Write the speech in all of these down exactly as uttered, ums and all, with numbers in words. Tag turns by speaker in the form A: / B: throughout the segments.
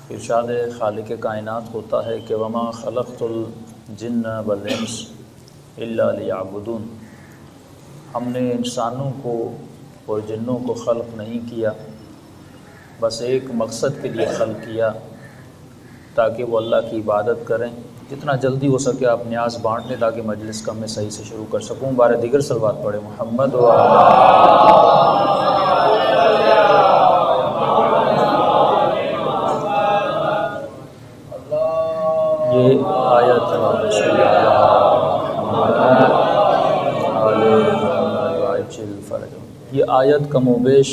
A: ارشاد خالق کائنات ہوتا ہے کہ وما خلقت الجن والانس الا لیعبدون، ہم نے انسانوں کو اور جنوں کو خلق نہیں کیا، بس ایک مقصد کے لیے خلق کیا تاکہ وہ اللہ کی عبادت کریں۔ جتنا جلدی ہو سکے آپ نیاز بانٹ لیں تاکہ مجلس کا میں صحیح سے شروع کر سکوں۔ بارے دیگر صلوات پڑھیں محمد و یہ آیت یہ آیت کم و بیش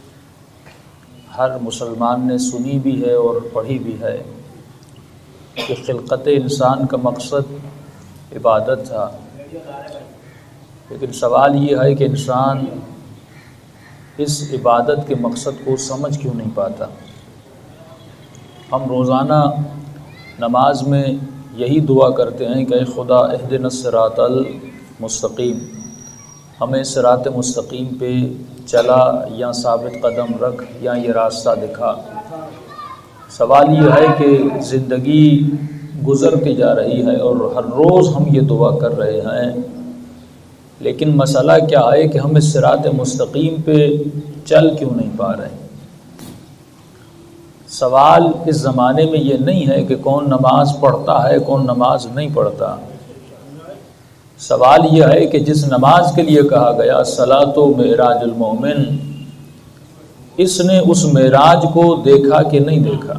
A: ہر مسلمان نے سنی بھی ہے اور پڑھی بھی ہے کہ خلقت انسان کا مقصد عبادت تھا، لیکن سوال یہ ہے کہ انسان اس عبادت کے مقصد کو سمجھ کیوں نہیں پاتا۔ ہم روزانہ نماز میں یہی دعا کرتے ہیں کہ اے خدا اہدنا الصراط المستقیم، ہمیں صراط مستقیم پہ چلا یا ثابت قدم رکھ یا یہ راستہ دکھا۔ سوال یہ ہے کہ زندگی گزرتی جا رہی ہے اور ہر روز ہم یہ دعا کر رہے ہیں، لیکن مسئلہ کیا ہے کہ ہم اس صراط مستقیم پہ چل کیوں نہیں پا رہے۔ سوال اس زمانے میں یہ نہیں ہے کہ کون نماز پڑھتا ہے کون نماز نہیں پڑھتا، سوال یہ ہے کہ جس نماز کے لیے کہا گیا الصلاۃ معراج المومن، اس نے اس معراج کو دیکھا کہ نہیں دیکھا۔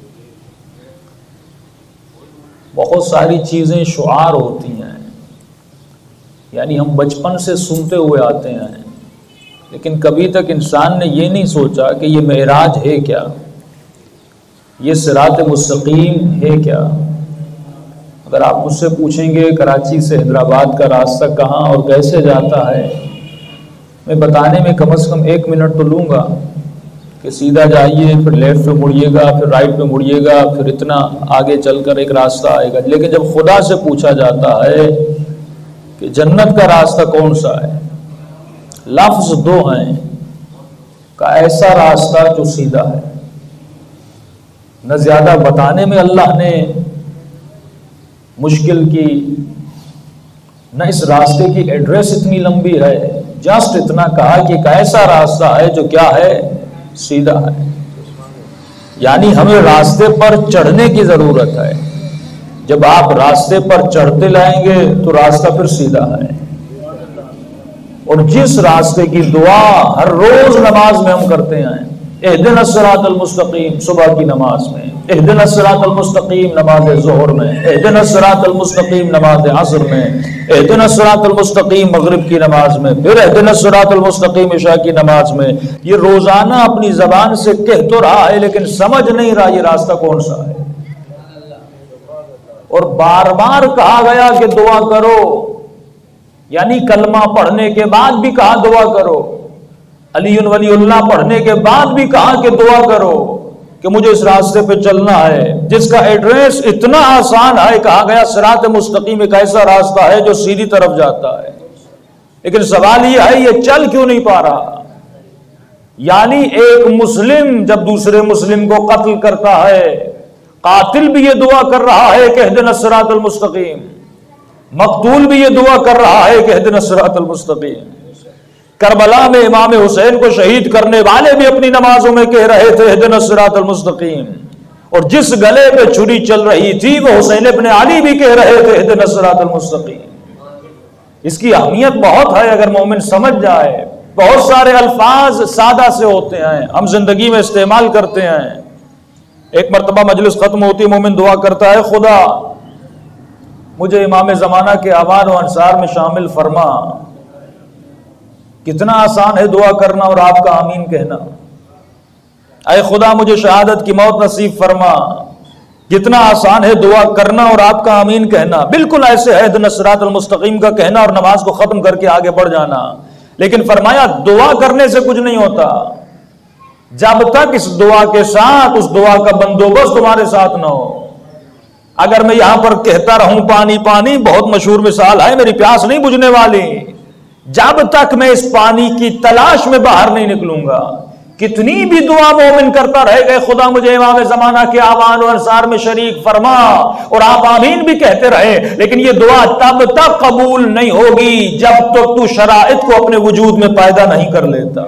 A: بہت ساری چیزیں شعار ہوتی ہیں، یعنی ہم بچپن سے سنتے ہوئے آتے ہیں، لیکن کبھی تک انسان نے یہ نہیں سوچا کہ یہ معراج ہے کیا، یہ صراط مستقیم ہے کیا۔ اگر آپ مجھ سے پوچھیں گے کراچی سے حیدرآباد کا راستہ کہاں اور کیسے جاتا ہے، میں بتانے میں کم از کم ایک منٹ تو لوں گا کہ سیدھا جائیے، پھر لیفٹ پہ مڑیے گا، پھر رائٹ پہ مڑیے گا، پھر اتنا آگے چل کر ایک راستہ آئے گا۔ لیکن جب خدا سے پوچھا جاتا ہے کہ جنت کا راستہ کون سا ہے، لفظ دو ہیں کا ایسا راستہ جو سیدھا ہے۔ نہ زیادہ بتانے میں اللہ نے مشکل کی، نہ اس راستے کی ایڈریس اتنی لمبی ہے، جسٹ اتنا کہا کہ ایک ایسا راستہ ہے جو کیا ہے، سیدھا ہے۔ یعنی ہمیں راستے پر چڑھنے کی ضرورت ہے، جب آپ راستے پر چڑھتے لائیں گے تو راستہ پھر سیدھا ہے۔ اور جس راستے کی دعا ہر روز نماز میں ہم کرتے ہیں، اہدنا الصراط المستقیم صبح کی نماز میں، اہدنا الصراط المستقیم نماز ظہر میں، اہدنا الصراط المستقیم نماز عصر میں، اہدنا الصراط المستقیم مغرب کی نماز میں، پھر اہدنا الصراط المستقیم عشاء کی نماز میں، یہ روزانہ اپنی زبان سے کہہ تو رہا ہے لیکن سمجھ نہیں رہا یہ راستہ کون سا ہے۔ اور بار بار کہا گیا کہ دعا کرو، یعنی کلمہ پڑھنے کے بعد بھی کہا دعا کرو، علی ولی اللہ پڑھنے کے بعد بھی کہا کہ دعا کرو کہ مجھے اس راستے پہ چلنا ہے جس کا ایڈریس اتنا آسان ہے۔ کہا گیا صراط مستقیم ایک ایسا راستہ ہے جو سیدھی طرف جاتا ہے، لیکن سوال یہ ہے یہ چل کیوں نہیں پا رہا۔ یعنی ایک مسلم جب دوسرے مسلم کو قتل کرتا ہے، قاتل بھی یہ دعا کر رہا ہے کہ اہدنا الصراط المستقیم، مقتول بھی یہ دعا کر رہا ہے کہ اہدنا الصراط المستقیم۔ کربلا میں امام حسین کو شہید کرنے والے بھی اپنی نمازوں میں کہہ رہے تھے اہدنا الصراط المستقیم، اور جس گلے پہ چھری چل رہی تھی وہ حسین ابن علی بھی کہہ رہے تھے اہدنا الصراط المستقیم۔ اس کی اہمیت بہت ہے اگر مومن سمجھ جائے۔ بہت سارے الفاظ سادہ سے ہوتے ہیں، ہم زندگی میں استعمال کرتے ہیں۔ ایک مرتبہ مجلس ختم ہوتی، مومن دعا کرتا ہے خدا مجھے امام زمانہ کے اعوان و انصار میں شامل فرما۔ کتنا آسان ہے دعا کرنا اور آپ کا آمین کہنا۔ اے خدا مجھے شہادت کی موت نصیب فرما، کتنا آسان ہے دعا کرنا اور آپ کا آمین کہنا۔ بالکل ایسے ہے اہدنا الصراط المستقیم کا کہنا اور نماز کو ختم کر کے آگے بڑھ جانا، لیکن فرمایا دعا کرنے سے کچھ نہیں ہوتا جب تک اس دعا کے ساتھ اس دعا کا بندوبست تمہارے ساتھ نہ ہو۔ اگر میں یہاں پر کہتا رہوں پانی پانی، بہت مشہور مثال ہے، میری پیاس نہیں بجھنے والی۔ جب تک میں اس پانی کی تلاش میں باہر نہیں نکلوں گا، کتنی بھی دعا مومن کرتا رہے گا خدا مجھے امام زمانہ کے آوان و انصار میں شریک فرما، اور آپ آمین بھی کہتے رہے، لیکن یہ دعا تب تک قبول نہیں ہوگی جب تک تو شرائط کو اپنے وجود میں پیدا نہیں کر لیتا۔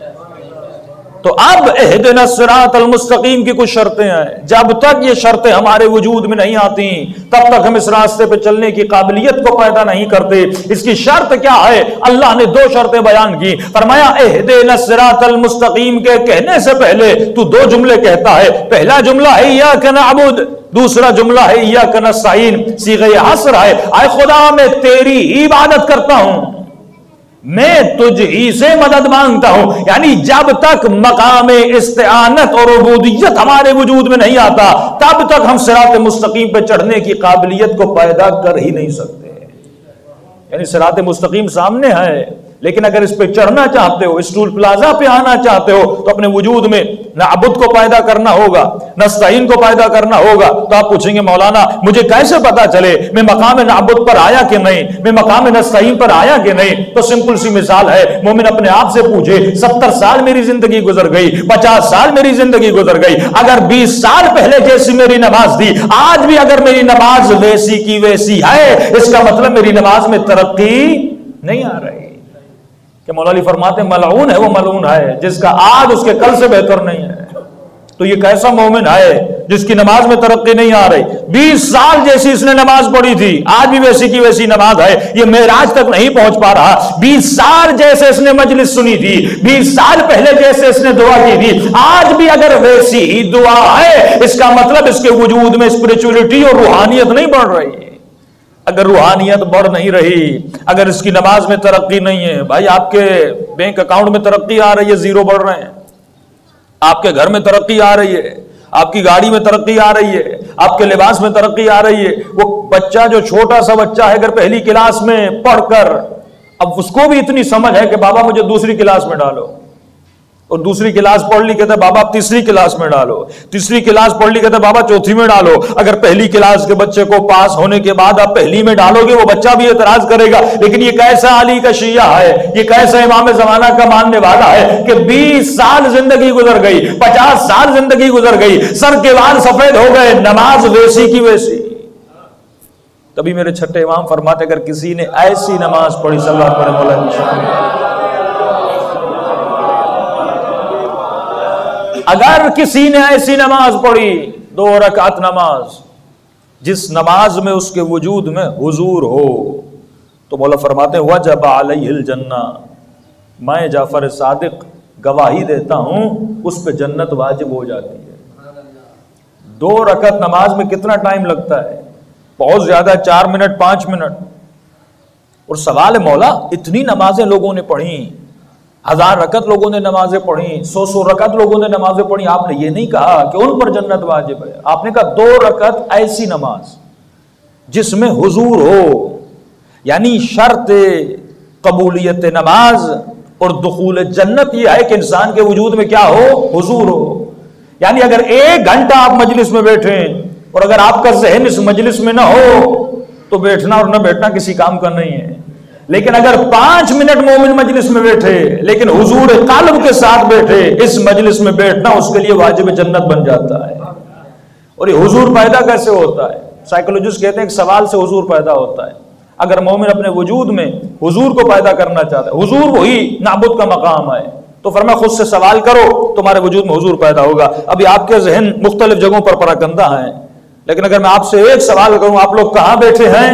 A: تو اب اہدنا الصراط المستقیم کی کچھ شرطیں ہیں، جب تک یہ شرطیں ہمارے وجود میں نہیں آتی تب تک ہم اس راستے پہ چلنے کی قابلیت کو پیدا نہیں کرتے۔ اس کی شرط کیا ہے؟ اللہ نے دو شرطیں بیان کی، فرمایا اہدنا الصراط المستقیم کے کہنے سے پہلے تو دو جملے کہتا ہے، پہلا جملہ ہے ایاک نعبد، دوسرا جملہ ہے ایاک نستعین، صیغہ حصر ہے، اے خدا میں تیری ہی عبادت کرتا ہوں، میں تجھ ہی سے مدد مانگتا ہوں۔ یعنی جب تک مقام استعانت اور عبودیت ہمارے وجود میں نہیں آتا تب تک ہم صراط مستقیم پہ چڑھنے کی قابلیت کو پیدا کر ہی نہیں سکتے۔ یعنی صراط مستقیم سامنے ہے، لیکن اگر اس پہ چڑھنا چاہتے ہو، اس ٹول پلازا پہ آنا چاہتے ہو، تو اپنے وجود میں نعبد کو پیدا کرنا ہوگا، نستعین کو پیدا کرنا ہوگا۔ تو آپ پوچھیں گے مولانا مجھے کیسے پتا چلے میں مقام نعبد پر آیا کہ نہیں، میں مقام نستعین پر آیا کہ نہیں؟ تو سمپل سی مثال ہے، مومن اپنے آپ سے پوچھے ستر سال میری زندگی گزر گئی، پچاس سال میری زندگی گزر گئی، اگر بیس سال پہلے جیسی میری نماز تھی آج بھی اگر میری نماز ویسی کی ویسی ہے، اس کا مطلب میری نماز میں ترقی نہیں آ رہی۔ کہ مولا علی فرماتے ہیں ملعون ہے وہ ملعون ہے جس کا آج اس کے کل سے بہتر نہیں ہے۔ تو یہ کیسا مومن ہے جس کی نماز میں ترقی نہیں آ رہی؟ بیس سال جیسی اس نے نماز پڑھی تھی آج بھی ویسی کی ویسی نماز ہے، یہ معراج تک نہیں پہنچ پا رہا۔ بیس سال جیسے اس نے مجلس سنی تھی، بیس سال پہلے جیسے اس نے دعا کی تھی آج بھی اگر ویسی ہی دعا ہے، اس کا مطلب اس کے وجود میں اسپرچولیٹی اور روحانیت نہیں بڑھ رہی ہے۔ اگر روحانیت بڑھ نہیں رہی، اگر اس کی نماز میں ترقی نہیں ہے، بھائی آپ کے بینک اکاؤنٹ میں ترقی آ رہی ہے، زیرو بڑھ رہے ہیں، آپ کے گھر میں ترقی آ رہی ہے، آپ کی گاڑی میں ترقی آ رہی ہے، آپ کے لباس میں ترقی آ رہی ہے، وہ بچہ جو چھوٹا سا بچہ ہے اگر پہلی کلاس میں پڑھ کر اب اس کو بھی اتنی سمجھ ہے کہ بابا مجھے دوسری کلاس میں ڈالو، اور دوسری کلاس پڑھ لی کہتا ہے بابا آپ تیسری کلاس میں ڈالو، تیسری کلاس پڑھ لی کہتا ہے بابا چوتھی میں ڈالو۔ اگر پہلی کلاس کے بچے کو پاس ہونے کے بعد آپ پہلی میں ڈالو گے وہ بچہ بھی اعتراض کرے گا، لیکن یہ کیسا علی کا شیعہ ہے، یہ کیسا امام زمانہ کا ماننے والا ہے کہ بیس سال زندگی گزر گئی، پچاس سال زندگی گزر گئی، سر کے بال سفید ہو گئے، نماز ویسی کی ویسی۔ تبھی میرے چھٹے امام فرماتے اگر کسی نے ایسی نماز پڑھی، صلی اللہ علیہ وسلم، اگر کسی نے ایسی نماز پڑھی، دو رکعت نماز، جس نماز میں اس کے وجود میں حضور ہو، تو مولا فرماتے ہیں وجب علیہ الجنہ، میں جعفر صادق گواہی دیتا ہوں اس پہ جنت واجب ہو جاتی ہے۔ دو رکعت نماز میں کتنا ٹائم لگتا ہے؟ بہت زیادہ، چار منٹ پانچ منٹ۔ اور سوال ہے مولا اتنی نمازیں لوگوں نے پڑھی، ہزار رکعت لوگوں نے نمازیں پڑھی، سو سو رکعت لوگوں نے نمازیں پڑھی، آپ نے یہ نہیں کہا کہ ان پر جنت واجب ہے، آپ نے کہا دو رکعت ایسی نماز جس میں حضور ہو، یعنی شرط قبولیت نماز اور دخول جنت یہ ہے کہ انسان کے وجود میں کیا ہو؟ حضور ہو۔ یعنی اگر ایک گھنٹہ آپ مجلس میں بیٹھیں اور اگر آپ کا ذہن اس مجلس میں نہ ہو تو بیٹھنا اور نہ بیٹھنا کسی کام کا نہیں ہے، لیکن اگر پانچ منٹ مومن مجلس میں بیٹھے لیکن حضور قلب کے ساتھ بیٹھے، اس مجلس میں بیٹھنا اس کے لیے واجب جنت بن جاتا ہے۔ اور یہ حضور پیدا کیسے ہوتا ہے؟ سائیکولوجسٹ کہتے ہیں کہ سوال سے حضور پیدا ہوتا ہے۔ اگر مومن اپنے وجود میں حضور کو پیدا کرنا چاہتا ہے، حضور وہی نعبد کا مقام ہے، تو فرمایا خود سے سوال کرو تمہارے وجود میں حضور پیدا ہوگا۔ ابھی آپ کے ذہن مختلف جگہوں پر پراکندہ ہیں، لیکن اگر میں آپ سے ایک سوال کروں، آپ لوگ کہاں بیٹھے ہیں؟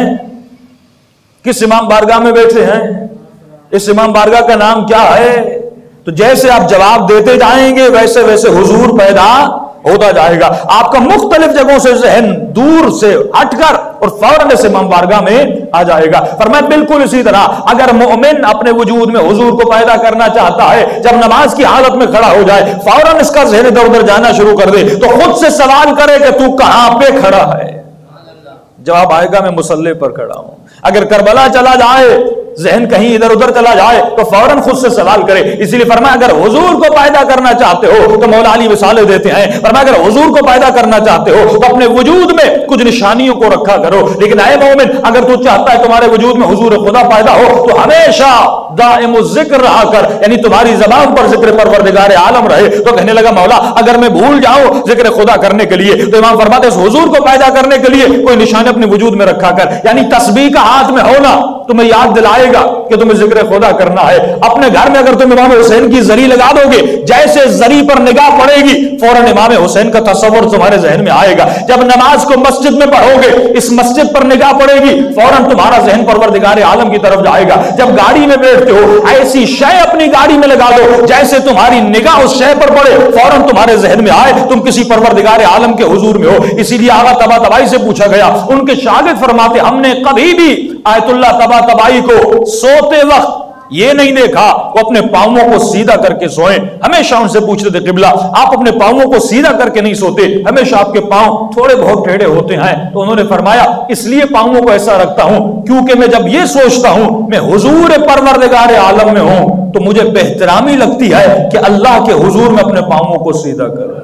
A: کس امام بارگاہ میں بیٹھے ہیں؟ اس امام بارگاہ کا نام کیا ہے؟ تو جیسے آپ جواب دیتے جائیں گے ویسے ویسے حضور پیدا ہوتا جائے گا۔ آپ کا مختلف جگہوں سے ذہن دور سے ہٹ کر اور فوراً اس امام بارگاہ میں آ جائے گا۔ فرمایا بالکل اسی طرح اگر مومن اپنے وجود میں حضور کو پیدا کرنا چاہتا ہے، جب نماز کی حالت میں کھڑا ہو جائے فوراً اس کا ذہن ادھر ادھر جانا شروع کر دے تو خود سے سوال کرے کہ تو کہاں پہ کھڑا ہے؟ جواب آئے گا میں مصلی پر کھڑا ہوں۔ اگر کربلا چلا جائے، ذہن کہیں ادھر ادھر چلا جائے تو فوراً خود سے سوال کرے۔ اسی لیے فرمایا اگر حضور کو پیدا کرنا چاہتے ہو تو مولا علی مثالیں دیتے ہیں، فرمایا اگر حضور کو پیدا کرنا چاہتے ہو تو اپنے وجود میں کچھ نشانیوں کو رکھا کرو، لیکن اے مومن اگر تو چاہتا ہے تمہارے وجود میں حضور خدا پیدا ہو تو ہمیشہ दाइम ज़िक्र रहा कर, यानी तुम्हारी ज़बान पर ज़िक्र परवरदिगार आलम रहे। तो कहने लगा मौला अगर मैं भूल जाऊं ज़िक्र खुदा करने के लिए, तो इमाम फरमाते हैं हुजूर को पैदा करने के लिए कोई निशान अपने वजूद में रखा कर, यानी तस्बीह का हाथ में होना तुम्हें याद दिलाएगा कि तुम्हें जिक्र खुदा करना है। अपने घर में अगर तुम इमाम हुसैन की जरी लगा दोगे, जैसे जरी पर निगाह पड़ेगी फौरन इमाम हुसैन का तस्वर तुम्हारे जहन में आएगा। जब नमाज को मस्जिद में पढ़ोगे, इस मस्जिद पर निगाह पड़ेगी, फौरन तुम्हारा जहन परवरदिगार आलम की तरफ जाएगा। जब गाड़ी में बैठते हो, ऐसी शय अपनी गाड़ी में लगा दो जैसे तुम्हारी निगाह उस शय पर पड़े, फौरन तुम्हारे जहन में आए तुम किसी परवरदिगार आलम के हुजूर में हो। इसीलिए आगा तबा तबाई से पूछा गया, उनके शागिर्द फरमाते हमने कभी भी आयतुल्लाह तबा तबाई को सोते वक्त ये नहीं देखा वो अपने पांवों को सीधा करके सोए। हमेशा उनसे पूछते थे किबला आप अपने पांवों को सीधा करके नहीं सोते, हमेशा आपके पांव थोड़े बहुत टेढ़े होते हैं। तो उन्होंने फरमाया इसलिए पांवों को ऐसा रखता हूं क्योंकि मैं जब ये सोचता हूं मैं हुजूर परवरदिगार आलम में हूं तो मुझे बेहतरामी लगती है कि अल्लाह के हुजूर में अपने पांवों को सीधा करूं।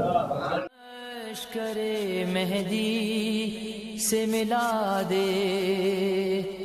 B: मेहदी से मिला दे